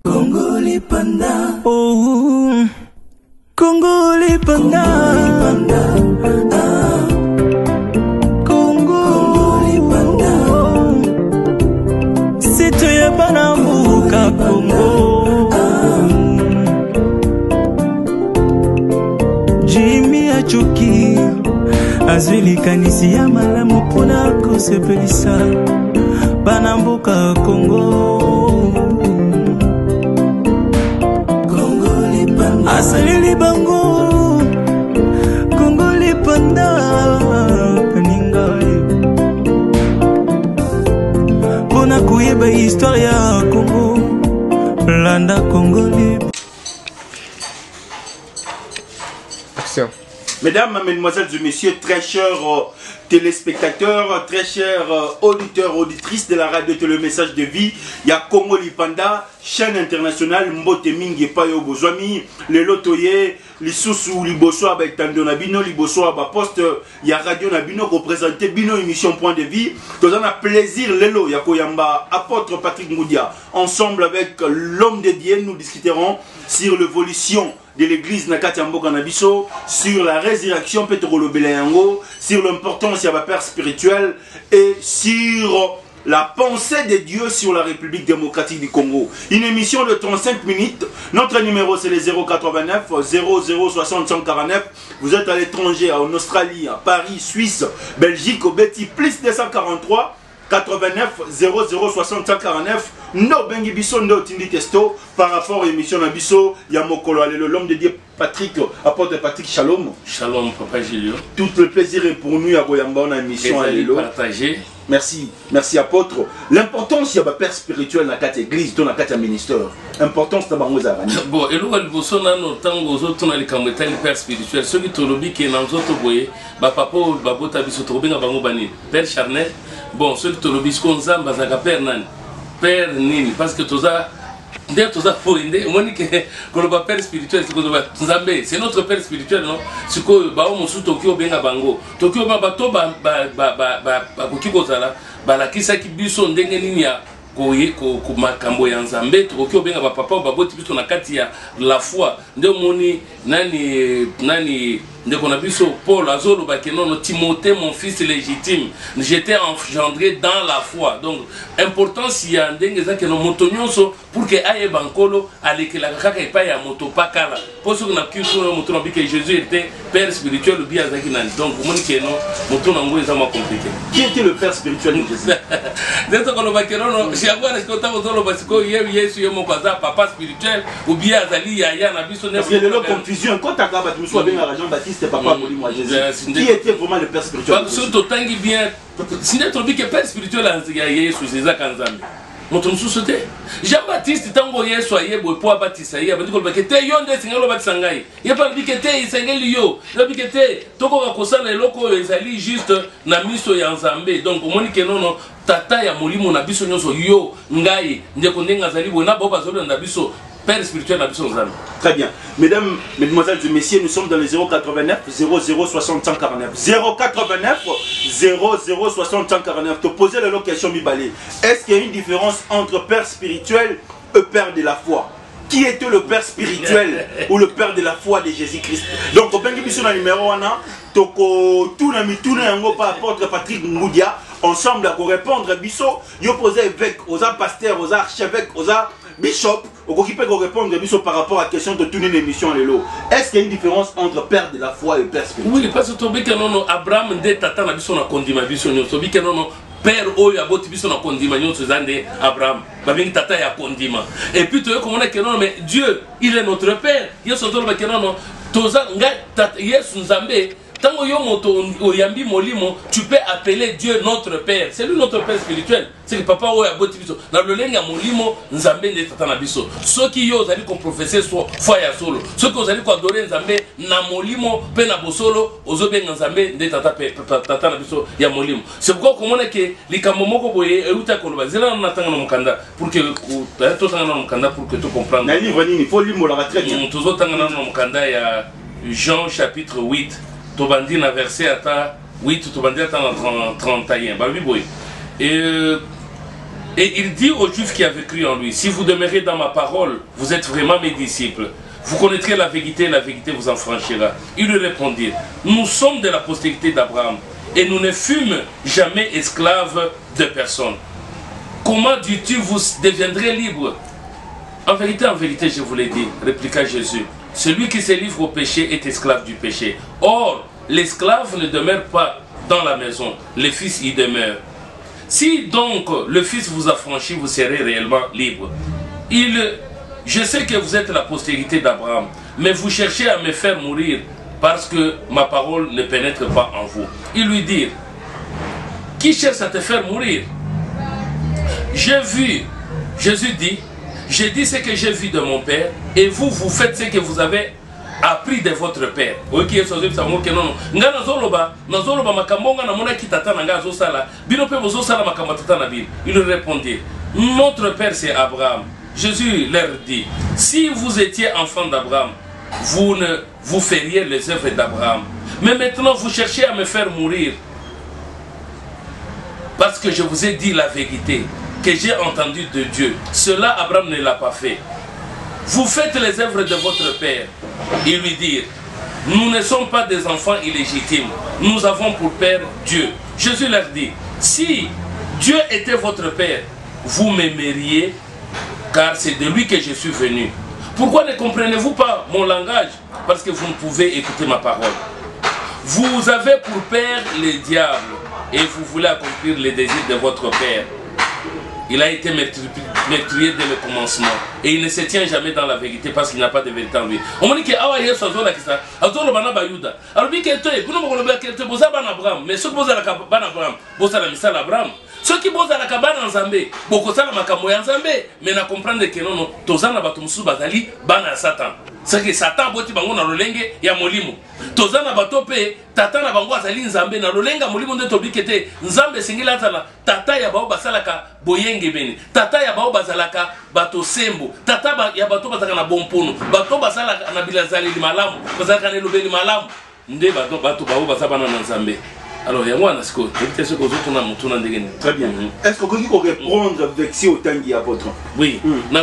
Congolais Panda. Oh, Congolais Panda. Congolais Panda. C'est toi Banambuka Congo. Jimmy Achoki. Azuli kanisi ya malamu pona kosepelisa Banambuka Congo. Asalili bango Congolais Panda Kaningai Pona kuyeba histoire ya Congo Landa Congolais. Action. Mesdames, mesdemoiselles et messieurs, très chers téléspectateurs, très chers auditeurs, auditrices de la radio Télé Message de Vie, il y a Congolais Panda, chaîne internationale, Mbote Mingi Payo Bozwami, les lotoyers, les sous Liboso avec Tando Nabino, Liboso à poste, il y a Radio Nabino représenté Bino émission Point de Vie. Nous avons plaisir, Lelo, Yakoyamba, apôtre Patrick Moudia, ensemble avec l'homme de Dieu, nous discuterons sur l'évolution de l'église Nakati Mboka Nabiso, sur la résurrection Petrolo Belayango, sur l'importance de la père spirituelle et sur la pensée de Dieu sur la République démocratique du Congo. Une émission de 35 minutes. Notre numéro c'est le 089 0060 149. Vous êtes à l'étranger, en Australie, à Paris, Suisse, Belgique, au Betty, plus 243 89 0060 149. No bengi biso ndo tindi testo par rapport à l'émission Nabiso Yamokolo l'homme de Dieu Patrick, apôtre Patrick Shalom. Shalom Papa Julio. Tout le plaisir est pour nous à Goyamba on a émission à l'élo. Partager. Merci, merci apôtre. L'importance il y a père spirituel dans la église, dans la ministère. Importance dans bango za. Bon, et là vous sonna no tango aux autres na likamweta le père spirituel. Ceux qui tolobi qui na nzoto boye, ba papa ba bota biso tolobi nga bango bani. Père charnel. Bon, ceux qui tolobi ce qu'on zamba za père nan. Père nini parce que toza dès toza foinde moni que le père spirituel c'est que nzambe c'est notre père spirituel non c'est que ba o musu tokyo benga bango tokyo ba to ba kokiko zala ba la kisa ki biso ndenge nini ya ko makambo ya nzambe tokyo benga ba papa ba boti biso na kati ya la foi nde moni nani ndeko na biso Paul azolo ba ke non Timothée mon fils légitime j'étais engendré dans la foi donc importance ya ndenge za ke no motonyonso pour que aye bankolo alekela kaka epa ya moto pakala poso na kiso moto na bike Jésus était père spirituel bien zaki nani donc moni ke no moto na ngo eza ma compliqué. Qui était le père spirituel de Jésus? Dentro kono ba ke no si agora ko ta ozolo basiko Yesu yo moko za papa spirituel ou bien azali ya na biso ne parce que le confusion quand ta kaba tu sois bien à Jean-Baptiste papa Molimo Jésus. Qui était vraiment le père spirituel? Parce que tout tangi bien si n'est trobi que père spirituel ya Yesu c'est ça kanzambe. Moto mususu te Jean-Baptiste tango Yesu ayebo po abatisa ye abandi ko ba ke te yonde singelo batisa ngai ye pa bi ke te isengeli yo bi ke te toko ka kosala eloko ezali juste na miso ya nzambe donc omoni ke nono tata ya molimo na biso nyonso yo ngai ndeko ndenga zali bona bo bazolo na biso père spirituel na biso nzambe. Très bien. Mesdames, mesdemoiselles et messieurs, nous sommes dans le 089 0060 149. 089 0060 149. Te poser la question Bibalé. Est-ce qu'il y a une différence entre père spirituel et père de la foi? Qui était le père spirituel ou le père de la foi de Jésus-Christ? Donc, au bengi biso na numéro 1, toko tuna mituna yango par apôtre Patrick Moudia, ensemble à répondre biso, yo poser évêque, aux pasteurs, aux archevêques, aux bishop, au qui peut répondre biso par rapport à la question de tourner l'émission l'élo. Est-ce qu'il y a une différence entre père de la foi et père spirituel? Oui, parce que tobi que non Abraham de tata na biso na kondima biso nyo tobi que non père oyo aboti biso na kondima nyo zande Abraham ba bingi tata ya kondima et puis tu comment que non mais Dieu il est notre père yeso to ba que non toza nga yesu nzambe tango yo moto oyambi molimo tu peux appeler Dieu notre père c'est lui notre père spirituel c'est que papa oyo aboti biso na lolenga molimo nzambe ne tata na biso soki yo ozali ko professer foi ya solo soki ozali ko adorer nzambe na molimo pe na bosolo ozobenga nzambe ne tata na biso ya molimo c'est pourquoi comment que likambo moko boye euta koloba zela na tanga na mukanda pour que to tanga na mukanda pour que tu comprendre na livre nini faut lire la très bien tozo tanga na mukanda ya Jean chapitre 8 tobandi na verset ata 8 tobandi ata na 31 babi boy et Et il dit aux Juifs qui avaient cru en lui, si vous demeurez dans ma parole, vous êtes vraiment mes disciples. Vous connaîtrez la vérité vous affranchira. Ils lui répondirent, nous sommes de la postérité d'Abraham et nous ne fûmes jamais esclaves de personne. Comment dis-tu, vous deviendrez libres? En vérité, je vous l'ai dit, répliqua Jésus. Celui qui se livre au péché est esclave du péché. Or, l'esclave ne demeure pas dans la maison, le Fils y demeure. Si donc le Fils vous affranchit, vous serez réellement libre. Je sais que vous êtes la postérité d'Abraham, mais vous cherchez à me faire mourir parce que ma parole ne pénètre pas en vous. Ils lui dirent, qui cherche à te faire mourir? J'ai vu, Jésus dit, j'ai dit ce que j'ai vu de mon Père, et vous, vous faites ce que vous avez appris de votre Père. Il répondit, notre Père c'est Abraham. Jésus leur dit, si vous étiez enfant d'Abraham, vous feriez les œuvres d'Abraham. Mais maintenant vous cherchez à me faire mourir. Parce que je vous ai dit la vérité, que j'ai entendu de Dieu. Cela, Abraham ne l'a pas fait. Vous faites les œuvres de votre Père. Ils lui dirent, nous ne sommes pas des enfants illégitimes. Nous avons pour Père Dieu. Jésus leur dit, si Dieu était votre Père, vous m'aimeriez, car c'est de lui que je suis venu. Pourquoi ne comprenez-vous pas mon langage? Parce que vous ne pouvez écouter ma parole. Vous avez pour père le diable et vous voulez accomplir les désirs de votre père. Il a été meurtrier dès le commencement et il ne se tient jamais dans la vérité parce qu'il n'a pas de vérité en lui. On dit que ceux qui bossent à la cabane en Zambé, beaucoup ça la makambo en Zambé, mais na comprendre que non, tozana batumsu bazali bana Satan. C'est que Satan boti bango na lolenge ya molimo. Tozana batope tata na bango azali nzambe na lolenga molimo nde tobikete nzambe singila tala tata ya bao basalaka boyenge beni. Tata ya bao bazalaka bato sembo. Tata ya bato bazalaka na bompono. Bato basalaka na bilazali malamu, bazalaka na lobeli malamu. Nde bato bao basabana na nzambe. Alors, il y a moi, très bien. Est-ce que vous pouvez répondre avec si autant qu'il y a votre? Oui.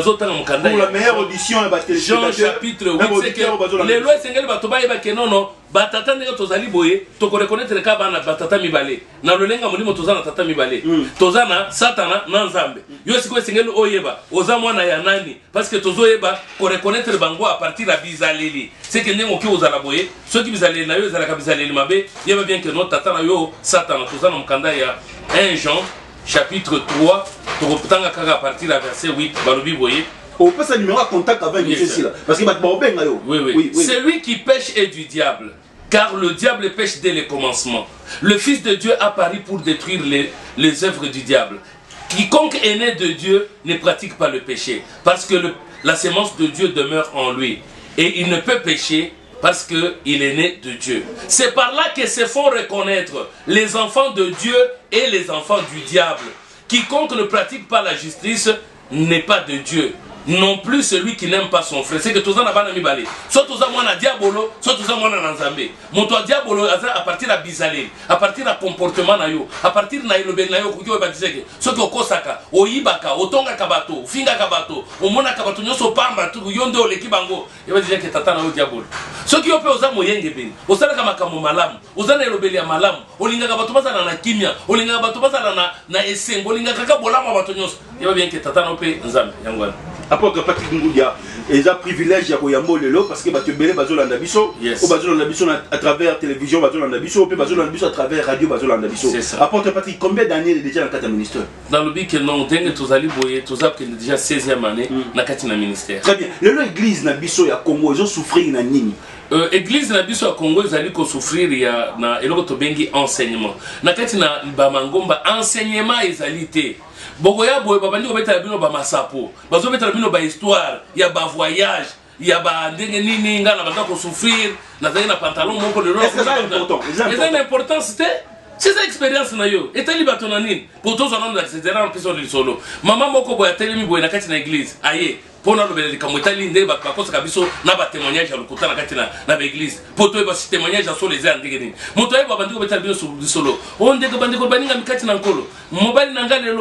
Pour la meilleure audition, Jean chapitre 8, c'est que les lois sengeli batobaye bakenono batata ndenge tozali boye to reconnaître ka bana batata mibale na lolenga molimo tozana tata mibale tozana satana na nzambe yo siko sengeli oyeba oza mwana ya nani parce que tozoyeba ko reconnaître bango à partir ya bizaleli c'est que ndenge oki ozala boye ceux qui bizaleli na yo ezala ka bizaleli mabe yeba bien que notre tata na yo satana tozana mukanda ya 1 Jean chapitre 3 to koptanga kaka à partir ya verset 8 balobi boye. On peut ça numéro à contact avec ici là parce que oui. Celui qui pêche est du diable, car le diable pêche dès le commencement. Le Fils de Dieu apparut pour détruire les œuvres du diable. Quiconque est né de Dieu ne pratique pas le péché, parce que la sémence de Dieu demeure en lui, et il ne peut pécher parce qu'il est né de Dieu. C'est par là que se font reconnaître les enfants de Dieu et les enfants du diable. Quiconque ne pratique pas la justice n'est pas de Dieu. Non plus celui qui n'aime pas son frère. C'est que tous en avons mis soit tous en moins diabolo, soit tous en moins nzambe. Mon toi diabolo à partir de bizalé, à partir de comportement nayo, à partir de nayo benayo kukiwa badiseke. Soit au kosaka, au ibaka, au tonga kabato, finga kabato, au mona kabato nyoso pamba tu yondo ole kibango. Il va dire que tata nayo diabolo. Ceux qui ont fait aux âmes yenge ben, aux âmes kamakamu malam, aux âmes elobeli malam, au linga kabato basa na kimia, au linga kabato basa na esengo, au linga kaka bolama bato nyoso. Il va bien que tata nayo pe nzambe yangwana. Apôtre Patrick Ngoudia, ils ont privilège à Koyambo Lelo parce que tu belé Bazolanda Bisso, ou Bazolanda Bisso à travers télévision, Bazolanda Bisso, ou Bazolanda Bisso à travers radio, Bazolanda Bisso. Apôtre Patrick, combien d'années il est déjà dans le cadre ministère? Dans le but que non, dès que tu as boyé, tu as déjà 16e année dans le ministère. Très bien. L'église na Bisso à Congo, ils ont souffert na nini? Église na biso à Congo, ils allaient souffrir ya na eloko to bengi enseignement. Na kati na bamangomba enseignement ezalité. Bogoya boye babandi ko betala bino ba masapo. Bazo betala bino ba histoire, ya ba voyage, ya ba ndenge nini ngana banda ko souffrir, na zali na pantalon moko le Est-ce que c'est important? C'est important, c'est ça expérience na yo. Etali batona nini? Pour tous on a c'est en plus de solo. Maman moko boya telemi boye na kati na église. Aye. Pour nous le kamotali ndé ba kosa kabiso na ba témoignage à l'okota na kati na église pour toi ba témoignage sur les ans ndenge nini moto ba bandiko betala bino solo on ndeko bandiko baninga mikati na nkolo mobali na ngalelo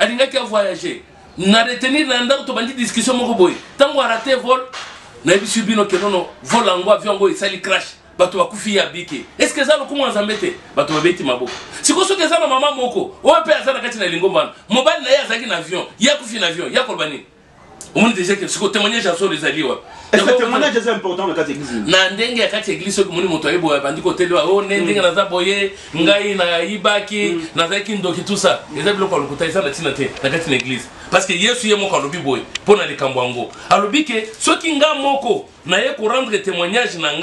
alingaki a voyager na retenir na ndako to bandi discussion moko boy tango arate vol na bisu bino ke nono vol angwa avion ngo isali crash bato bakufi ya biki est-ce que ça le comment nzambete bato babeti maboko siko soki eza na mama moko o pe eza na kati na lingomba mobile na ye azaki na avion ya kufi na avion ya kolbani on déjà que siko témoignage à sur les alliés. Est-ce que témoignage est important dans cette église? Na ndenge ya kati église soki moni moto ayebo bandi ko telo o ndenge na za boye ngai na ibaki na za kindoki tout ça eza biloko lokuta eza na tina te na kati na église parce que Yesu ye moko alobi boye pona likambo yango alobi ke soki nga moko na ye ko rendre témoignage na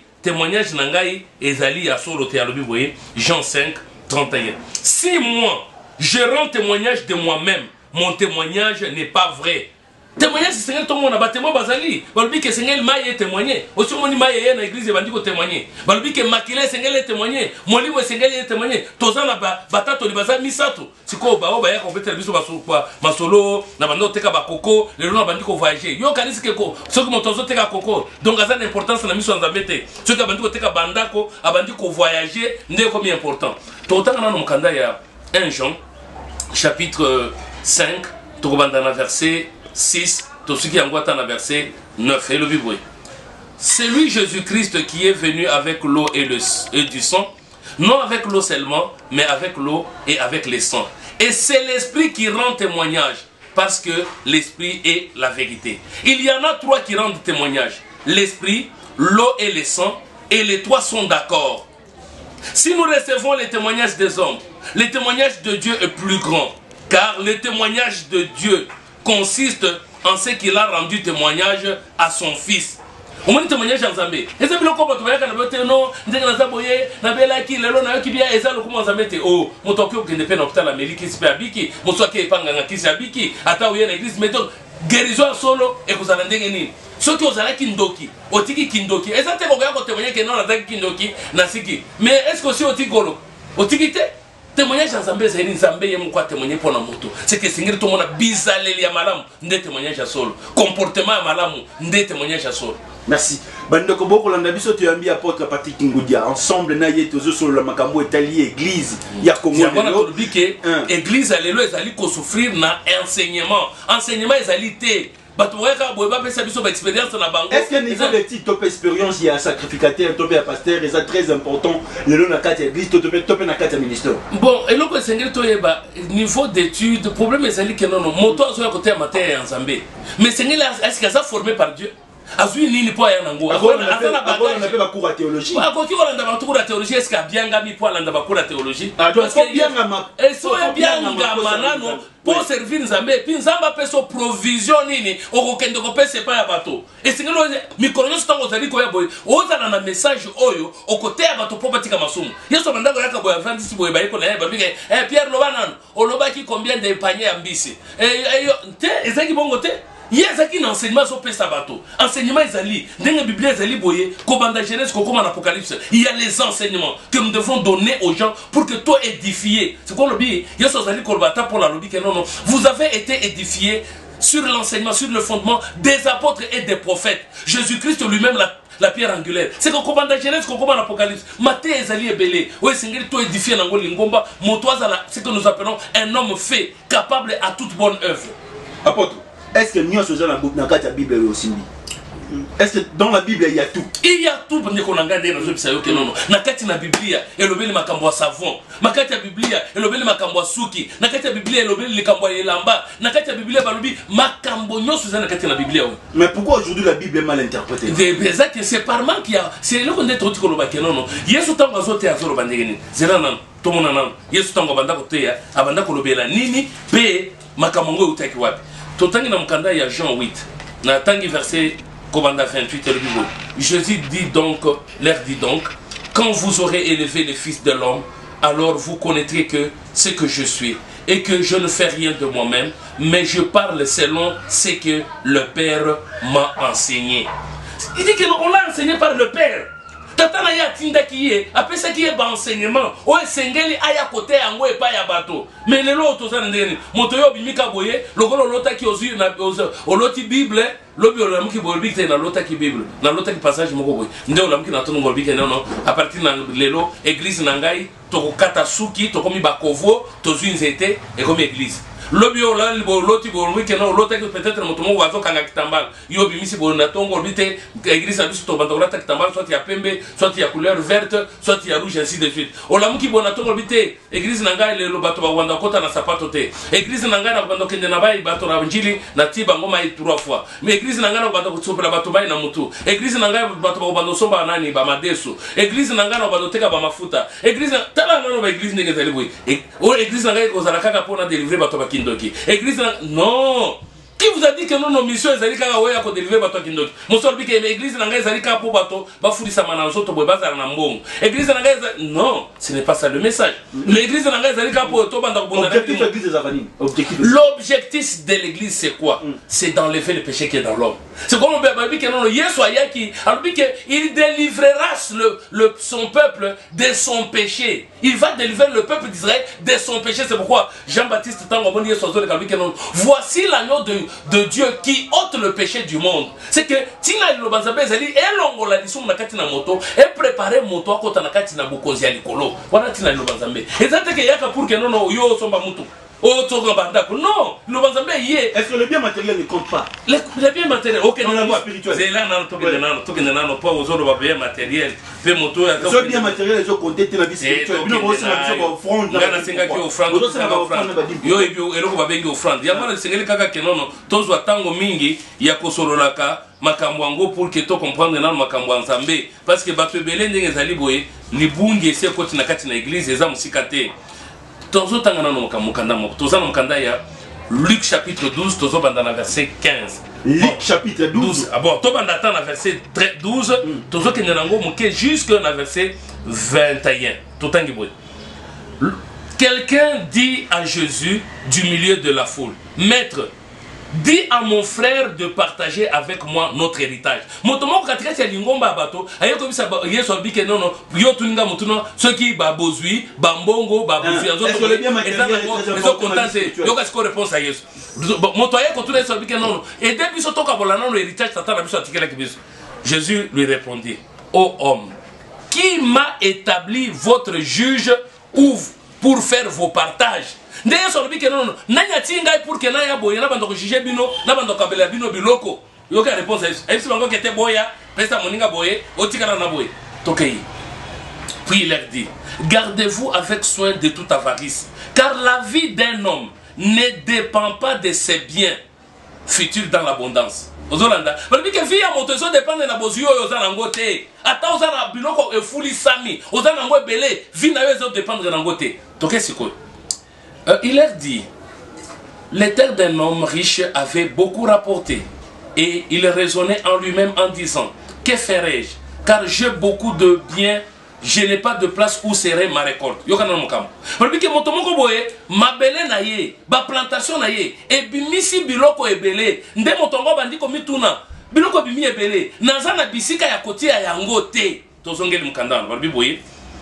ngai ezali ya solo te alobi boye Jean 5 31. Si moi je rends témoignage de moi-même, mon témoignage n'est pas vrai. Témoignage c'est Seigneur tout le monde a témoin bazali balobi que Seigneur maye témoigner aussi moni maye na église bandi ko témoigner balobi que makile Seigneur est témoigner moli we Seigneur est témoigner tozana batato li baza misato siko ba o ba ya ko betel biso basukwa masolo na bando teka ba koko le lona bandi ko voyager yo kanisi ke ko soki motozo teka koko donc aza na importance na miso nzambete soki bandi ko teka bandako abandi ko voyager ndé comme important to tanga na mukanda ya 1 Jean chapitre 5 to banda na verset 6, tout ce qui est en verset 9 et le Bible. C'est lui Jésus-Christ qui est venu avec l'eau et du sang, non avec l'eau seulement, mais avec l'eau et avec le sang. Et c'est l'Esprit qui rend témoignage, parce que l'Esprit est la vérité. Il y en a 3 qui rendent témoignage, l'Esprit, l'eau et le sang, et les 3 sont d'accord. Si nous recevons les témoignages des hommes, le témoignage de Dieu est plus grand, car le témoignage de Dieu consiste en ce qu'il a rendu témoignage à son fils. On dit témoignage en Zambé. Et c'est bien comme tu vois que non, ndenge na boye na belaki lelo na yoki bia eza lo comment Zambé te oh motoki okende pe na hôpital Amérique si abiki mosoki epanga ngaki si abiki ata uye na église mais donc guérison solo et vous allez ndenge nini soki ozala kindoki otiki kindoki eza te ko ya ko témoigner que non na zaki kindoki na siki mais est-ce que aussi otiki golo otiki te témoignage en Zambé c'est une Zambé yé mouko témoigner pour la moto c'est que singiri tout le monde a bizaleli ya malamu ndé témoignage à solo comportement ya malamu ndé témoignage à solo. Merci. Bandeko boko landa biso to yambi apôtre Patrick Ngoudia ensemble na ye tozo sur le makambo etali église ya Congo lelo église lelo ezali ko souffrir na enseignement ezali te. Est-ce que niveau de titre top expérience il y a sacrificateur top ya pasteur c'est très important le na carte église top na carte ministère. Bon et loko sengeli to yeba niveau d'études problème ezali que non moto azo ya côté ya matin en Zambé mais sengeli est-ce que ça formé par Dieu azui nini po ya nango azana pe ba cours de théologie akoki kolanda ba cours de théologie est-ce que bianga mi po landa ba cours de théologie parce que bianga ma eso ya bianga manano pour servir Nzambe puis Nzamba peso provision nini okokende ko pese pa ya bato esingelo mikolo stango zali ko ya boy ozana na message oyo okote ya bato po batika masumu yeso bandako yaka boy 26 boy ba yeko na ba bige Pierre Lobanano olobaki combien de paniers ya mbisi te ezaki bongo te. Il y a un enseignement sur le sabato. Enseignement ezali. Dans la Bible ezali boye. Kobanda Genèse comme en Apocalypse. Il y a les enseignements que nous devons donner aux gens pour que toi édifié. C'est quoi le lobby? Il y a ce ezali kolbata pour la lobby que non. Vous avez été édifiés sur l'enseignement, sur le fondement des apôtres et des prophètes. Jésus-Christ lui-même la pierre angulaire. C'est que Kobanda Genèse comme en Apocalypse. Matthieu ezali ebelé. Ouais singeli toi édifié nango lingomba. Motoazala. C'est que nous appelons un homme fait, capable à toute bonne œuvre. Apôtre. Est-ce que nous sommes dans la Bible aussi? Est-ce que dans la Bible il y a tout? Il y a tout parce qu'on a regardé dans le Bible que non. Na kati na Biblia elobeli makambo ya savon. Makati ya Biblia elobeli makambo ya suki. Na kati ya Biblia elobeli likambo ya elamba. Na kati ya Biblia balobi makambo nyoso za na kati na Biblia. Mais pourquoi aujourd'hui la Bible est mal interprétée? C'est par manque qu'il y a. C'est là qu'on est trop koloba que non. Yesu tango azote azolo bandegeni. Zera nan tomona nan. Yesu tango banda koteya abanda kolobela nini pe makambo ngo utaki wapi. Totangi na mkanda ya Jean 8 na tangi verset Kobanda 28 et le Bible. Jésus dit donc, leur dit donc, quand vous aurez élevé le Fils de l'homme, alors vous connaîtrez que ce que je suis et que je ne fais rien de moi-même, mais je parle selon ce que le Père m'a enseigné. Il dit qu'on l'a enseigné par le Père. Tatana ya tinda kiye apesa kiye ba enseignement o sengeli aya kote yango e pa ya bato mais lelo otozana ndeni moto yo bimika boye lokolo lota ki ozu na oloti bible lobi olamuki bolbi te na lota ki bible na lota ki passage moko boye nde olamuki na tono bolbi ke non à partir na lelo église na ngai to kata suki to komi bakovo to zu nzete e komi église lobio la loti bolwi ke no lota peut-être motomo wazo kanga kitambala yo bimisi bolna tongo bite église a biso to bandola kitambala soit ya pembe soit ya couleur verte soit ya rouge ainsi de suite olamuki bona tongo bite église nanga le bato ba wanda kota na sapato te église nanga na bando kende na bai bato na njili na tiba ngoma 3 fois mais église nanga na bando kutsopela bato bai na mutu église nanga bato ba bando somba nani ba madeso église nanga na bando teka ba mafuta église tala na ba église ndenge zali boy o église nanga ozala kaka pona délivrer bato ba kindoki église non. Qui vous a dit que nos missions ezali kaka oya ko délivrer bato ba kindoki mosolo bike église nanga ezali kaka po bato ba fulisa mananzo to boy bazala na mbongo église nanga non, ce n'est pas ça le message. L'église nanga ezali kaka po to banda ko bonda l'objectif de l'église c'est quoi? C'est d'enlever le péché qui est dans l'homme. C'est comme on dit que non Yesu ayaki alors dit que il délivrera son peuple de son péché. Il va délivrer le peuple d'Israël de son péché. C'est pourquoi Jean-Baptiste tango bon Yesu azo le kalbi que non voici l'agneau de Dieu qui ôte le péché du monde. C'est que tina lo banzabe zali elongo la lisum na kati na moto et préparer moto akota na kati na bokonzi ya likolo. Wana tina lo banzabe. Ezate ke yaka pour que non yo somba mutu. Oh, non, le banzambe y est. Est-ce que le bien matériel ne compte pas? Le bien matériel, ok, non, la vie spirituelle. C'est là, non, pas aux autres bien matériel. Le bien matériel, ils ont compté la vie spirituelle. Ils ont aussi la offrande. Il y a makambo yango pour que to comprendre na makambo nzambe parce que bato ebele ndenge ezali boye libungi ese koti na kati na église eza musika te. Tozo tangana no mukanda mo toza no mukanda ya Luc chapitre 12 tozo banda na verset 15. Luc chapitre 12. Ah bon, to banda ta na verset 12 tozo kende nango muke jusque na verset 21. Totangi boye. Quelqu'un dit à Jésus du milieu de la foule: Maître, dis à mon frère de partager avec moi notre héritage. Motomo katika ya lingomba bato ayeko bisa Yesu abike nono yo tuninga mutuno soki babozui bambongo babozui azoto ezo contente yo kasiko réponse à Yesu moto ayeko tuna Yesu abike nono et depuis so toka bolana no héritage tata na biso atikela kibiso. Jésus lui répondit: ô homme, qui m'a établi votre juge ou pour faire vos partages? Ndeye so bike non nanya tinga pour que na ya boya na bando ko juger bino na bando kabela bino biloko yo ka réponse est-ce bango kete boya pesa moninga boye otikala na boye tokei. Puis il leur dit: gardez-vous avec soin de toute avarice, car la vie d'un homme ne dépend pas de ses biens futurs dans l'abondance. Ozolanda parce que vie ya moto so dépend na bozio yo za nango te ata oza na biloko e fuli sami oza nango ebele vie na yo zo dépendre na ngo te tokei siko. Il leur dit: les terres d'un homme riche avaient beaucoup rapporté, et il raisonnait en lui-même en disant: que ferai-je, car j'ai beaucoup de biens, je n'ai pas de place où serait ma récolte. Yokana mokam. Parce que motomoko boye, ma belle na ye, ba plantation na ye, et bimisi biloko ebele, nde motongo bandiko mituna, biloko bimi ebele, nazana bisika ya koti ya yango te. Tozongeli mkandana, barbi boye.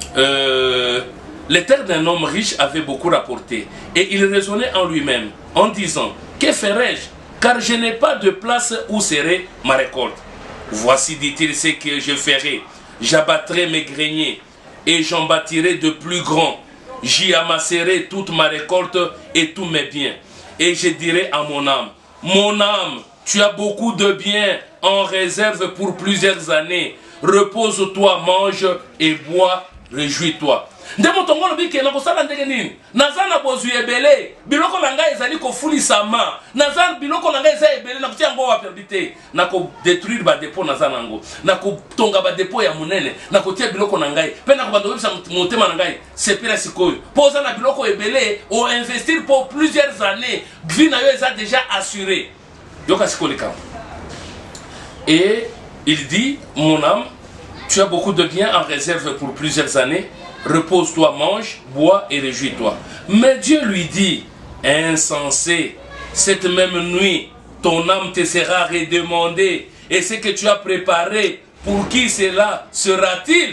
Les terres d'un homme riche avaient beaucoup rapporté, et il raisonnait en lui-même, en disant: que ferai-je, car je n'ai pas de place où serait ma récolte. Voici, dit-il, ce que je ferai: j'abattrai mes greniers, et j'en bâtirai de plus grands. J'y amasserai toute ma récolte et tous mes biens. Et je dirai à mon âme: mon âme, tu as beaucoup de biens en réserve pour plusieurs années. Repose-toi, mange et bois, réjouis-toi. Ndemo tongolo bike na kosala ndenge nini nazana bozui ebele biloko na ngai ezali kofulisa ma nazana biloko na ngai eza ebele na kutia ngo waperdite na ko détruire ba dépôt nazana ngo na ko tonga ba dépôt ya munene na kotia biloko na ngai pe na ko bando bisa motema na ngai sepela sikoyo poza na biloko ebele o investir pour plusieurs années vie na yo eza déjà assuré yoka sikolika. Et il dit: mon âme, tu as beaucoup de biens en réserve pour plusieurs années. Repose-toi, mange, bois et réjouis-toi. Mais Dieu lui dit: insensé, cette même nuit, ton âme te sera redemandée, et ce que tu as préparé, pour qui cela sera-t-il?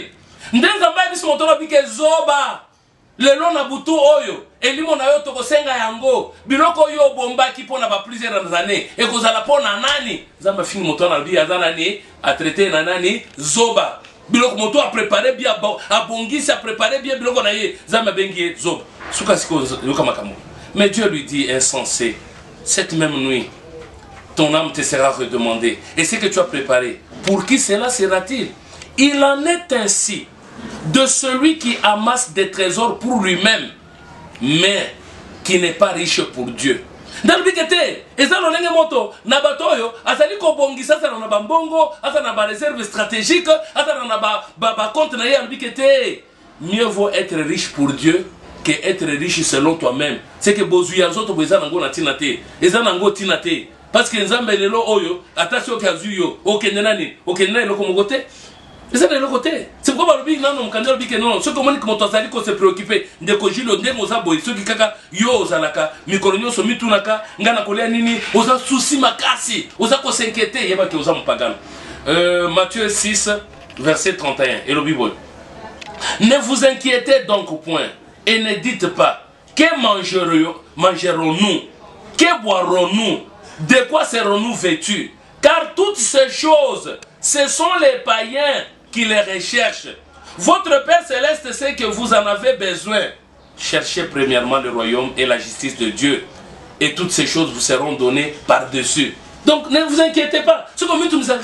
Lelo na butu oyo elimo na yo tokosenga yango biloko yo bombaki pona ba plusieurs années et kozala pona nani zamba fini moto na bi azana ni a traiter na nani zoba biloko moto a préparer bien a bongisi a préparer bien biloko na ye zamba bengi zoba suka siko yoka makamu. Mais Dieu lui dit, insensé, cette même nuit, ton âme te sera redemandée. Et ce que tu as préparé, pour qui cela sera-t-il? Il en est ainsi de celui qui amasse des trésors pour lui-même, mais qui n'est pas riche pour Dieu. Dans le bikete, eza lolenge moto na batoyo azali ko bongisa sana na bambongo, asa na ba réserve stratégique, asa na ba compte na ya bikete. Mieux vaut être riche pour Dieu que être riche selon toi-même. C'est que bozuya zoto boza nango na tinate, eza nango tinate. Parce que nzambe lelo oyo attention kazuyo, okende nani, okende loko mogote. C'est de l'autre côté. C'est pourquoi le non, non, non, ce que moi, comment tu se préoccuper de Kojilo, de Mozabo, ceux qui kaka, yo, Zalaka, Mikolonio, Somitunaka, Ngana Kolea Nini, osa souci makasi, osa ko s'inquiéter, yaba ki osa mpagan. Matthieu 6, verset 31, et le Bible. Ne vous inquiétez donc point, et ne dites pas, que mangerons-nous, que boirons-nous, de quoi serons-nous vêtus, car toutes ces choses, ce sont les païens qui les recherchent. Votre Père Céleste sait que vous en avez besoin. Cherchez premièrement le royaume et la justice de Dieu. Et toutes ces choses vous seront données par-dessus. Donc ne vous inquiétez pas. Ce que vous me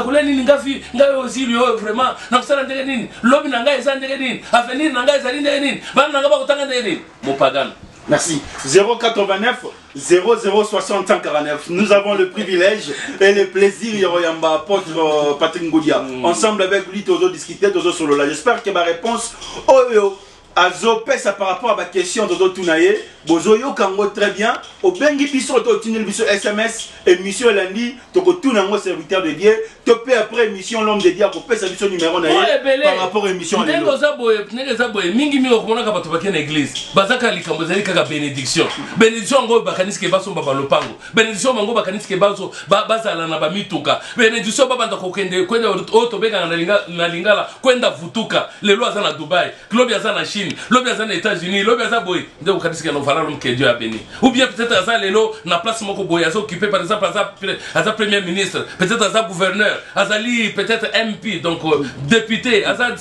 dites, merci. 089 0060 149. Nous avons le privilège et le plaisir, Yoroyamba, apôtre Patrick Ngoudia. Ensemble avec lui, toujours discuter, toujours solo là. J'espère que ma réponse, Azo pesa par rapport à ma question de Tunaye, Bozo yo kango très bien, au bengi biso to tunel biso SMS, émission lundi, toko tunango serviteur de Dieu, topé après émission l'homme de Dieu, ko pesa biso numéro na par rapport à émission lundi. Nega boye, mingi mi okomona ka bato bakena église. Bazaka likambo zali kaka bénédiction. Bénédiction ngo bakanisi ke baso baba lopango. Bénédiction ngo bakanisi ke baso bazala na ba mituka. Bénédiction baba ndako kende kwenda oto beka na lingala kwenda vutuka. Lelo azana Dubai, Globe azana Chine. L'homme est aux États-Unis, l'homme est à Boy. Donc, que Dieu a béni. Ou bien peut-être à Lelo, na place Moko Boy, occupé par exemple à premier ministre, peut-être à gouverneur, à peut-être MP, donc député, à non,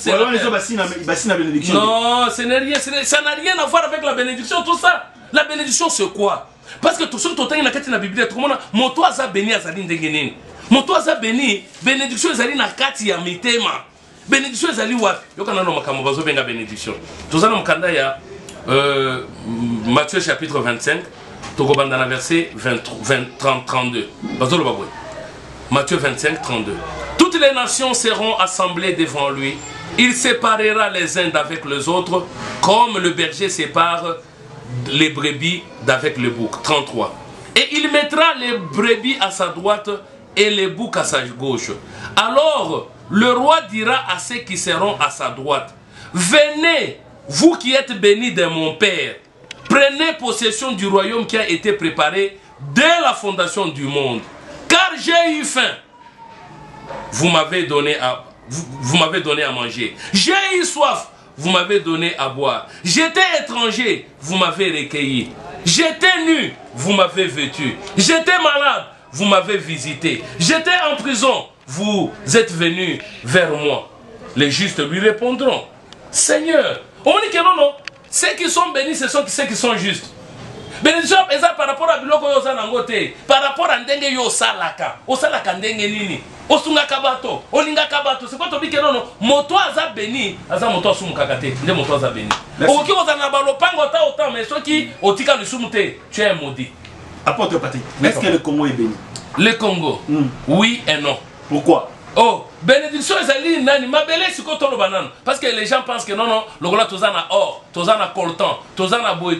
ce n'est rien, ça n'a rien à voir avec la bénédiction, tout ça. La bénédiction, c'est quoi? Parce que tout ce que tu as dans la Bible, tout le monde, mon toit a béni à Zaline Dengenin. Mon toit a béni, bénédiction, Zaline à Kati à Mitema. Bénédiction ezali wapi yokana no makambo bazo benga bénédiction tozana mukanda ya Matthieu chapitre 25 tokobanda na verset 32 bazo lo babwe Matthieu 25 32 toutes les nations seront assemblées devant lui, il séparera les uns d'avec les autres comme le berger sépare les brebis d'avec le bouc. 33 et il mettra les brebis à sa droite et les boucs à sa gauche. Alors le roi dira à ceux qui seront à sa droite, venez, vous qui êtes bénis de mon Père, prenez possession du royaume qui a été préparé dès la fondation du monde. Car j'ai eu faim, vous m'avez donné à manger. J'ai eu soif, vous m'avez donné à boire. J'étais étranger, vous m'avez recueilli. J'étais nu, vous m'avez vêtu. J'étais malade, vous m'avez visité. J'étais en prison, vous êtes venus vers moi. Les justes lui répondront, Seigneur, on dit que non, ceux qui sont bénis, ce sont ceux qui sont justes. Bénédiction par rapport à biloko yo zanangote, par rapport à ndenge yo salaka, osalaka ndenge nini, osunga kabato, olinga kabato, c'est quoi to bike non, moto aza béni, aza moto asumu kakate, nde moto aza béni. Oki ozana balopango ta autant mais ceux qui otika le sumute, tu es maudit. Apôtre Patrick, est-ce que le Congo est béni? Le Congo, oui et non. Pourquoi? Oh, bénédiction ezali nani mabele sikoto lo banane parce que les gens pensent que non lokola tozana or, tozana coltan, tozana boy.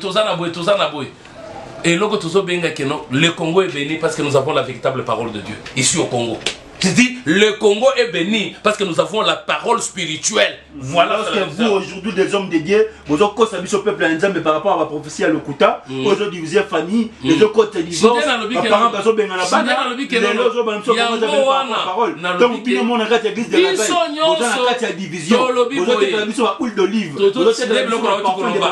Et logo tozo benga que non, le Congo est béni parce que nous avons la véritable parole de Dieu ici au Congo. Je dis, le Congo est béni parce que nous avons la parole spirituelle. Voilà ce que vous, aujourd'hui, des hommes de Dieu, vous avez constaté au peuple indien, mais par rapport à la prophétie à l'Okuta, aujourd'hui, vous avez famille, les autres côtés divorce, les parents, ils ont bien la parole. Donc, tout le monde a une église de la veille. Vous avez une division. Vous avez une huile d'olive. Vous avez une parfum de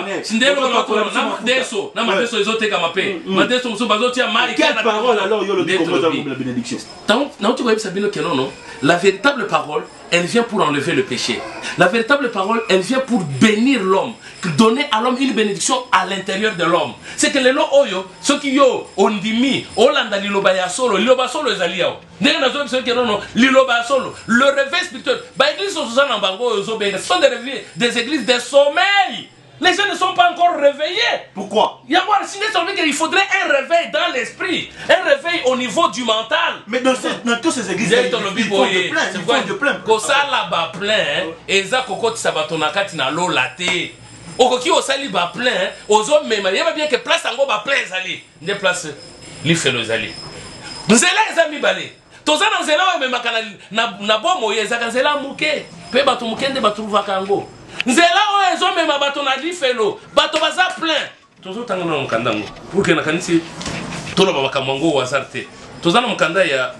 bonheur. Quelle parole alors, il y a le Congo de la bénédiction? que non, non. La véritable parole, elle vient pour enlever le péché. La véritable parole, elle vient pour bénir l'homme, donner à l'homme une bénédiction à l'intérieur de l'homme. C'est que les lois, ceux qui ont ondimi, olanda liloba ya solo ezali yao. N'est-ce pas que non, non, liloba solo. Le réveil spirituel, l'église ce sont des églises de sommeil. Les gens ne sont pas encore réveillés. Pourquoi? Il faudrait un réveil dans l'esprit, un réveil au niveau du mental. Mais dans toutes ces églises, ils font de plein. Kosala ba plein, eza kokoti sabatonakati na lo laté. Okoki osali ba plein, ozo mema, yeba bien que place ango ba plein ezali. Nde place li felo ezali. Nzela eza mibale. Toza na nzela wa mema kana na bomo yeza nzela muke. Pe bato muke nde batrouva kango. Nzela o ezo mema bato na lifelo bato baza plein tozo tanga na mkandango pour que na kanisi tolo baba kamango wazarte toza na mkanda ya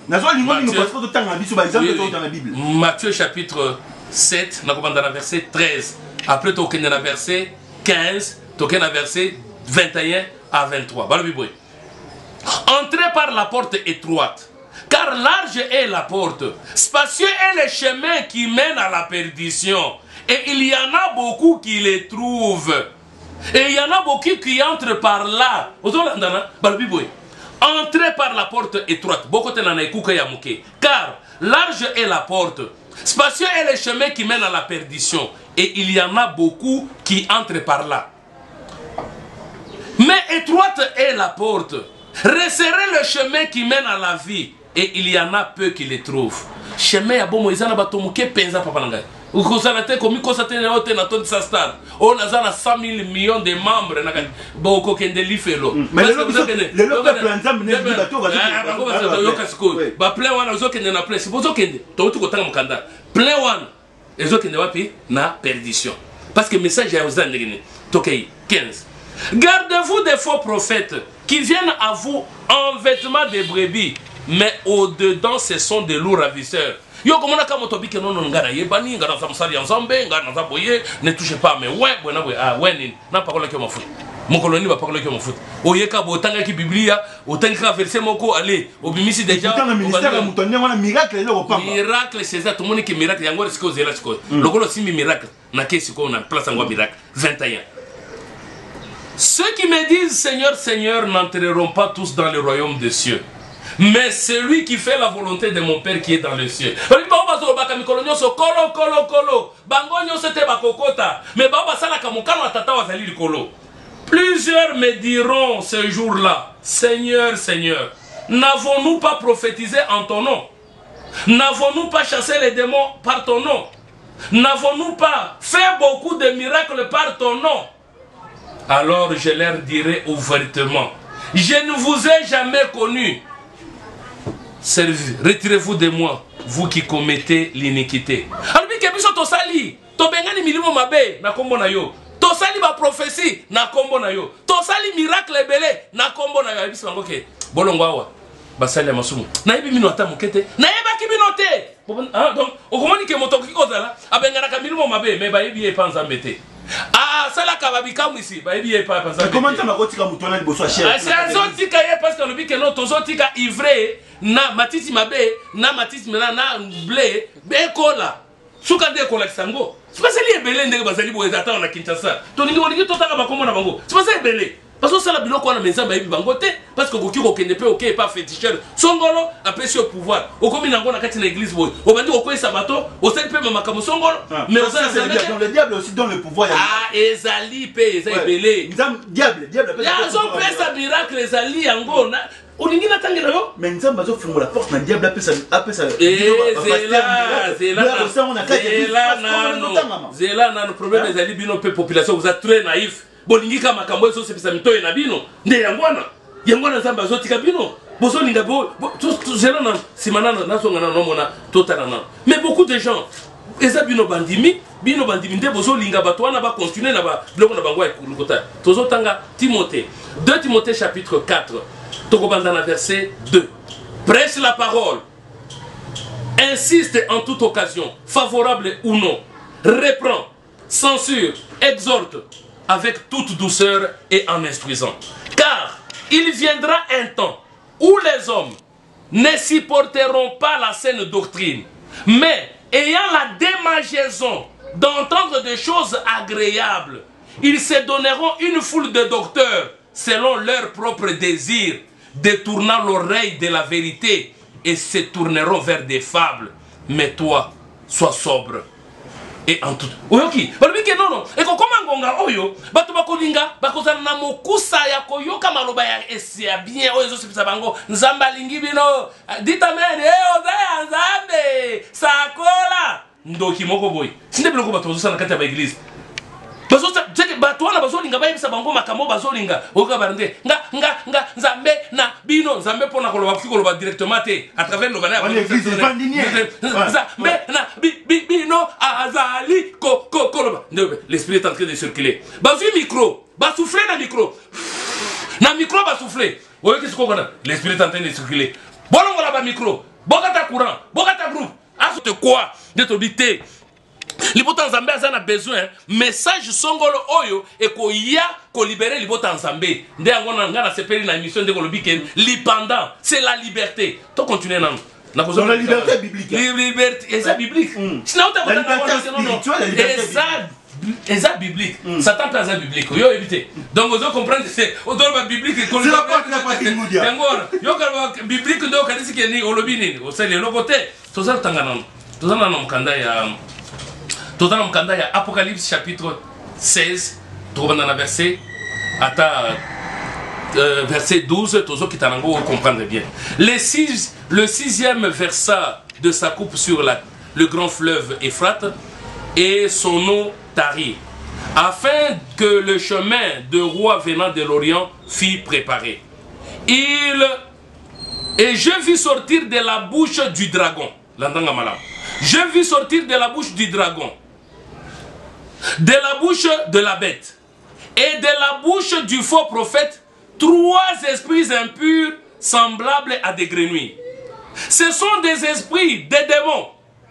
Matthieu chapitre 7 na kobanda na verset 13 après to kende na verset 15 to kende na verset 21 à 23 balo biboy entrez par la porte étroite car large est la porte spacieux est le chemin qui mène à la perdition. Et il y en a beaucoup qui les trouvent. Et il y en a beaucoup qui entrent par là. Entrez par la porte étroite. Car large est la porte. Spacieux est le chemin qui mène à la perdition. Et il y en a beaucoup qui entrent par là. Mais étroite est la porte. Resserrez le chemin qui mène à la vie. Et il y en a peu qui les trouvent. Chemin ya bomo izana batomuke penza papa nangai. Ukozalate komi kosate na hote na ton sastar. On a 100 000 millions de membres na boko kende lifelo. Mais le local planza mene bato ba plein wana zo kende na plein. Si bozo kende to to kotanga mukanda. Plein wana ezo kende wapi na perdition. Parce que message ya uzana ngene. Tokei 15. Gardez-vous des faux prophètes qui viennent à vous en vêtements de brebis, mais au-dedans ce sont des loups ravisseurs. Yo comme on a comme tobi que non ngana yebani ngana samsali ensemble ngana zaboye ne touchez pas mais ouais bona ouais ah ouais ni na parole que m'fout mon coloni va parler que m'fout oyeka botanga ki biblia otanga verset moko aller obimisi déjà miracle c'est ça tout le monde qui miracle yango risque aux élages quoi lokolo simi miracle na kesi ko na place ngo miracle 21. Ceux qui me disent Seigneur Seigneur n'entreront pas tous dans le royaume des cieux, mais celui qui fait la volonté de mon Père qui est dans les cieux. Plusieurs me diront ce jour-là, Seigneur, Seigneur, n'avons-nous pas prophétisé en ton nom? N'avons-nous pas chassé les démons par ton nom? N'avons-nous pas fait beaucoup de miracles par ton nom? Alors je leur dirai ouvertement, je ne vous ai jamais connu. Retirez-vous de moi, vous qui commettez l'iniquité. Alors, tosali, tobengani milimo mabe na kombo na yo. Tosali ba prophétie na kombo na yo. Tosali miracle ebele na kombo na yo. Abisi bango ke bolongo awa. Basali ya masumu. Na yebi mino ata mokete. Na yeba ki bino te. Donc okomoni ke moto ki kozala abengana ka milimo mabe me ba yebi e panza mbete. Ah, ça là kababika mwisi ba yebi e pa panza. Comment ça makotika mutona liboso cher. C'est azotika ye parce que le bi ke no tozotika ivre na matiti mabe na matiti na blé bekola. Suka de kola kisango. C'est pas ça li ebele ndenge bazali boza ata na Kinshasa. To ningi woni to taka bakombo na bango. C'est pas ça ebele. Parce que ça la biloko na meza ba yebi bango te parce que koki ko kende pe OK pas féticheur. Songolo apprécie au pouvoir. Okomi nango na kati na église boy. Obandi okoyi sabato, osali pe mama songolo. Mais le diable aussi donne le pouvoir. Ah, ezali pe ezali ebele. Diable. Ya zo pesa miracle ezali yango na olingi na tangela yo. Mais nzamba zo fungola porte na diable apesa. Zela nano problème ezali bino pe population vous êtes très naïf. Bolingi kama makambo eso sepesa mitoye na bino nde yangwana nzamba zotika bino bozo linga bo zela na simana na songa na nomona totala na. Mais beaucoup de gens eza bino bandimi nde bozo linga bato wana ba continuer na ba bloko na bango ekulukuta tozo tanga Timothée 2 Timothée chapitre 4 tokobanda na verset 2. Prêche la parole, insiste en toute occasion, favorable ou non, reprend, censure, exhorte avec toute douceur et en instruisant. Car il viendra un temps où les hommes ne supporteront pas la saine doctrine, mais ayant la démangeaison d'entendre des choses agréables, ils se donneront une foule de docteurs selon leurs propres désirs, détournant l'oreille de la vérité et se tourneront vers des fables. Mais toi, sois sobre. Et en tout. Oyoki, balobike nono, eko koma ngonga oyo, bato bakolinga, bakozala na mokusa ya koyoka maloba ya esia bien oyo ezosepisa bango, nzamba lingi bino, ditamene, oza nzambe, sakola. Ndoki moko boy. Sinde biloko bato bazosala kati ya ba église. Bato wana bazolinga bayebisa bango makambo bazolinga oyoka barende nga nzambe na bino nzambe pona koloba koloba directement te à travers le bana nzambe na bino azali koloba l'esprit est en train de circuler bazui micro basouffler na micro basouffler oyoki sikokona l'esprit est en train de circuler bolongola ba micro bokata courant bokata groupe asote quoi de tobité. Libota Nzambe a besoin message songolo oyo et koya ko libérer libota Nzambe nde ngona ngana sepeli na émission de kolobike lipendant c'est la liberté to continuer nan na dans la liberté biblique liberté et ça biblique sinon la liberté spirituelle eza biblique Satan plaza biblique yo éviter donc vous comprendre c'est odolba biblique c'est la porte la patrimoniale ngora yo ka biblique ndo kadisi ke ni olobini o c'est le côté to ça tangana to ça na mkanda ya dans le Apocalypse chapitre 16, verset, verset 12, vous comprendrez bien. Le sixième verset de sa coupe sur le grand fleuve Euphrate et son eau tarit, afin que le chemin de roi venant de l'Orient fût préparé. Et je vis sortir de la bouche du dragon. Je vis sortir de la bouche du dragon, de la bouche de la bête et de la bouche du faux prophète, 3 esprits impurs semblables à des grenouilles. Ce sont des esprits, des démons,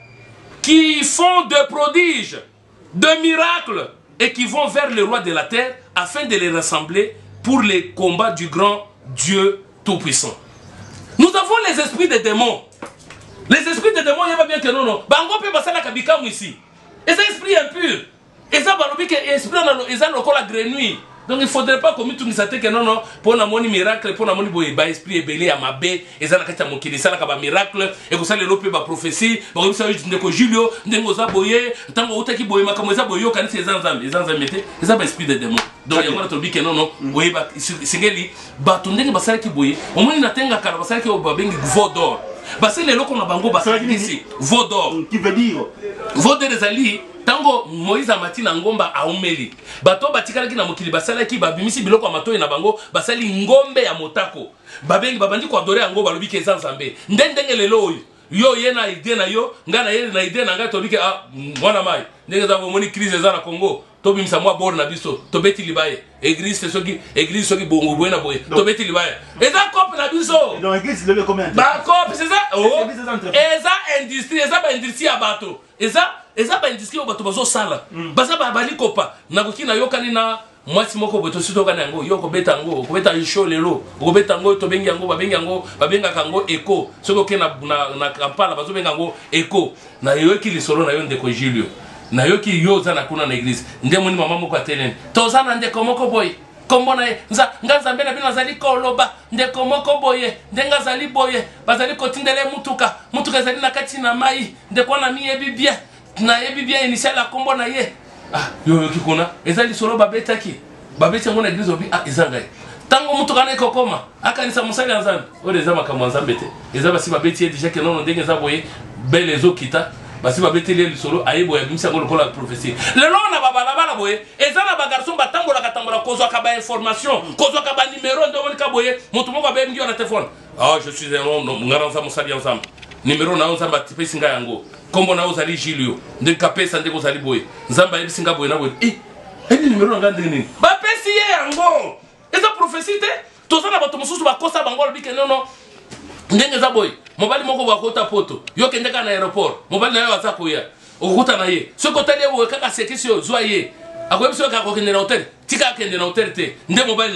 qui font de prodiges, de miracles et qui vont vers le roi de la terre afin de les rassembler pour les combats du grand Dieu Tout-Puissant. Nous avons les esprits des démons. Les esprits des démons, il y a bien que non. Bango peut passer la kabikamu ici. Et ces esprits impurs. Et ça, esprit la grenouille. Donc il ne faudrait pas que nous sachions que non, pour un miracle, pour un esprit ébélé à ma baie, et ça n'a miracle, et que ça le lope ba prophétie, pour que ça que Julio, Nengoza boye, tant que Otaki boye, ma comme ça boye, quand c'est les enzames, et ça esprit de démon. Donc il y a un truc que non, boye, singeli, batunde qui basala qui boye, au moins il n'atteint qu'à basala qui au babengi vodor. Basala les locaux na bango basala ici, vodor. Qui veut dire vodor des alliés. Tango Moïse amati na ngomba aumeli bato batikalaki na mokili basalaki babimisi biloko ya matoyi na bango basali ngombe ya motako babengi babandi ko adorer yango balobi ke eza nzambe ndenge lelo oyo yo ye na idée na yo nga na ye na idée na nga tobike mwana mai ndenge za bomoni crise eza na Congo tobimisa mwa bor na biso tobeti libaye église soki bongo boye na boye tobeti libaye eza cop na biso dans l'église levé combien ba cop c'est ça oh eza industrie eza ba industrie ya bato eza ba industrie o bato bazo sala baza ba bali kopa na koki na yokani na mwasi moko boto sito kana yango yoko beta ngo ko beta show lelo ko beta ngo to bengi yango babenga kango echo soko ke na Kampala bazo benga ngo echo na yoki lisolo na yo ndeko Julio na yoki yo za na kuna na église ndemo ni mama moko ateleni to za na ndeko moko boy kombona nzambe na bino zali koloba ndeko moko boye ndenga zali boye bazali kotindele mutuka zali na kati na mai ndeko na miyebi bien na yebi bien initial la kombona ye yo kikuna ezali solo babetaki ngona église obi ezangai tango mutuka na kokoma akanisa musali nzambe oleza makambo nzambe te ezaba si babeti déjà que non ndenge za boye belle ezokita basi babeteli lisolo ayebo ya bimisa ngolo kola prophétie lelo na babalabala boye ezana ba garçon batambola katambola kozwa ka ba information kozwa ka ba numéro ndo ka boye mutu moko ba ngi na téléphone je suis un homme ngaranza musali ensemble numéro na nzamba tipe singa yango kombo na ozali Julio nde kapesa nde kozali boye nzamba yebi singa boye na boye eni numéro nga ndeni ba pesi ye yango eza prophétie te tozana bato mususu bakosa bangolo bike non ndenge za boy mobali moko bakota poto yo kendeka na aéroport mobali na yo aza koya okuta na ye ce côté le wo kaka sekisio zwa ye akoyebiso ka kokende na hotel tika kende na hotel te nde mobali na yo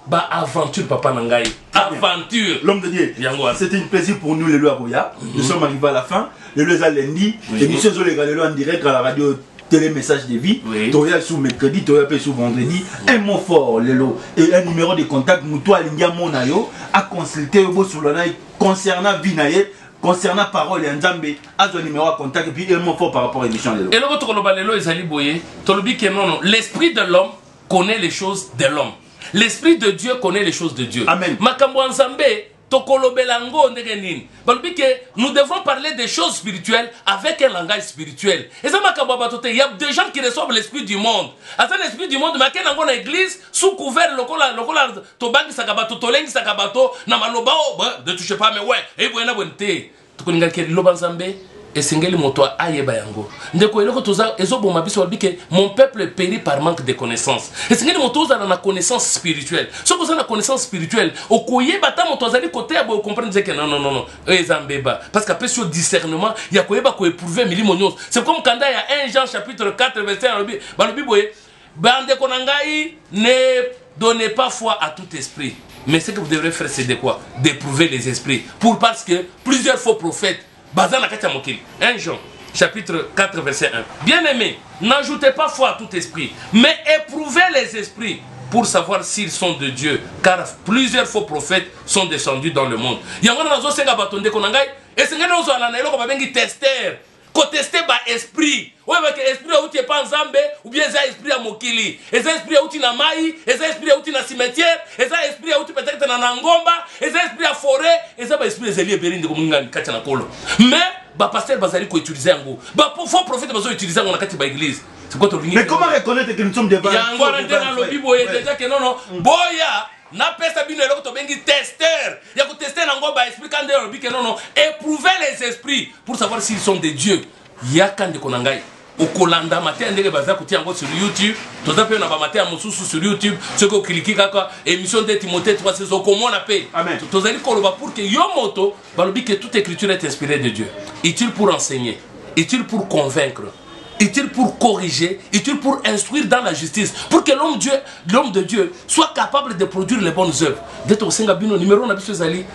Bah aventure papa Nangai. Aventure. L'homme de Dieu. C'était un plaisir pour nous les lois Boya. Nous sommes arrivés à la fin. Le lois à lundi. L'émission sur les gars en direct à la radio télé message de vie. Toya sous mercredi, Toya sous vendredi. Un mot fort Lelo et un numéro de contact Moutoua Lingia Monayo à consulter au sur le concernant Vinaye. Concernant parole et Nzambe, à ton numéro à contact et puis un mot fort par rapport à l'émission de l'homme. Et le retour au balelo est Ali Boye. Tolobi que non, l'esprit de l'homme connaît les choses de l'homme. L'esprit de Dieu connaît les choses de Dieu. Amen. Makambo Nzambe, Tokolobelango Ndegenin. Tolobi que nous devons parler des choses spirituelles avec un langage spirituel. Et ça Makambo Batote, il y a des gens qui reçoivent l'esprit du monde. À ça l'esprit du monde, mais quand on a l'église sous couvert lokola tobangi sakabato tolengi sakabato na malobao ne touchez pas mais ouais et buena bonté. Tukoninga ke lobanzambe esengeli moto ayeba yango ndeko eloko toza ezoboma biso walbike mon peuple périt par manque de connaissances esengeli moto za na connaissance spirituelle so ko za na connaissance spirituelle okoyeba ta moto azali côté ya bo comprendre que non ezambeba parce qu'après sur discernement il y a koyeba ko éprouver milimo nyos c'est comme quand il y a 1 Jean chapitre 4 verset 1 balobi boye bande konangai ne donnez pas foi à tout esprit. Mais ce que vous devrez faire, c'est de quoi? D'éprouver les esprits. Parce que plusieurs faux prophètes, 1 Jean, chapitre 4, verset 1. Bien-aimés, n'ajoutez pas foi à tout esprit, mais éprouvez les esprits pour savoir s'ils sont de Dieu. Car plusieurs faux prophètes sont descendus dans le monde. Il y a un tester. Contester par esprit. Ouais, parce que esprit où tu es pas en Zambé, ou bien ça esprit à Mokili. Et ça esprit où tu es maï, et ça esprit où tu es dans cimetière, et ça esprit où tu peut-être dans Nangomba, et ça esprit à forêt, et ça esprit des alliés bérin de Komungan Kachana Kolo. Mais, bah, pasteur Bazali ko utiliser un go. Bah, pour faux prophète, bah, utiliser un go dans l'église. C'est quoi ton ligne? Mais comment reconnaître que nous sommes des vrais? Il y a un go dans le lobby, déjà que non. Boya! Na pesa bino eloko to bengi testeur. Ya ko tester na ngomba esprit quand on dit que non. Éprouvez les esprits pour savoir s'ils sont des dieux. Ya kande konangai. Okolanda matin ndenge baza kutia ngo sur YouTube. Toza pe na ba matin mosusu sur YouTube. Ce que cliquer kaka émission de Timothée 3 saisons comment on appelle. Amen. Tozali koloba pour que yo moto balobi que toute écriture est inspirée de Dieu. Utile pour enseigner, utile pour convaincre, utile pour corriger, utile pour instruire dans la justice, pour que l'homme de Dieu soit capable de produire les bonnes œuvres. D'être au Singabino, numéro na biso zali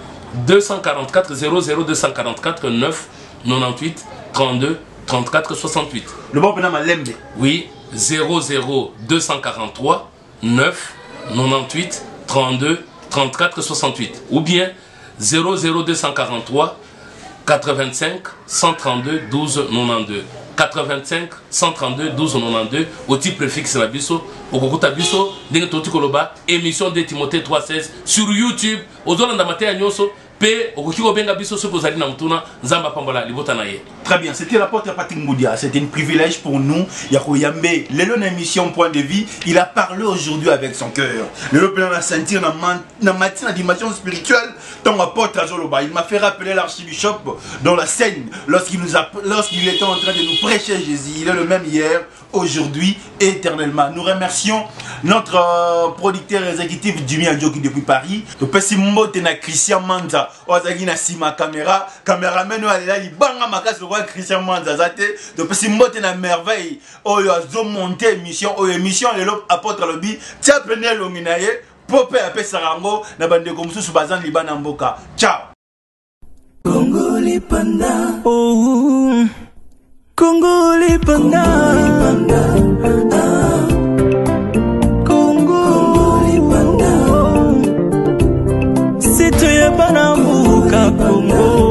244 00 244 9 98 32 34 68. Le bon prénom Malembe. Oui, 00 243 9 98 32 34 68 ou bien 00 243 85 132 12 92. 85 132 12 92 au type préfixe na biso okokuta biso ndenge toti koloba émission de Timothée 3:16 sur YouTube ozolanda matin nyonso pe okokiko benga biso soko zali na mutuna nzamba pambola libota na ye. Très bien, c'était l'apôtre Patrick Moudia. C'était un privilège pour nous. Yako Yambe, l'élo na émission Point de Vie, il a parlé aujourd'hui avec son cœur. L'élo plein à sentir na matin la dimension spirituelle. Ton apôtre Azoloba, il m'a fait rappeler l'archibishop dans la scène lorsqu'il était en train de nous prêcher Jésus. Il est le même hier, aujourd'hui et éternellement. Nous remercions notre producteur exécutif Jimmy Andjoki depuis Paris. Le Pessimbo tena Christian Manza, Ozagi na sima caméra, caméraman là li banga makas Christian Manzazate, depuis si mbote na merveille, oyo azo monter émission, émission les apôtre lobby, tia prenez l'ominaye, popé apé sarango, na bande komsu sous bazan libana mboka. Ciao. Congo les panda, Oh, Congo les panda, Congo les panda, c'est toi bana mboka Congo.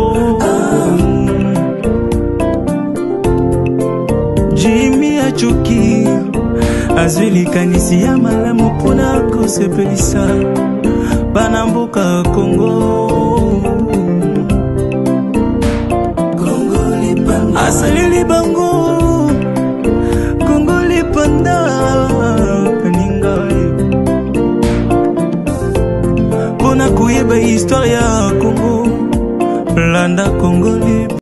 Jimmy Achoki azwili kanisi ya malamu pona kosepelisa bana mboka Congo. Congo les panda, asaleli bango Congo les panda kaninga pona kuyeba histoire ya Congo landa Congo les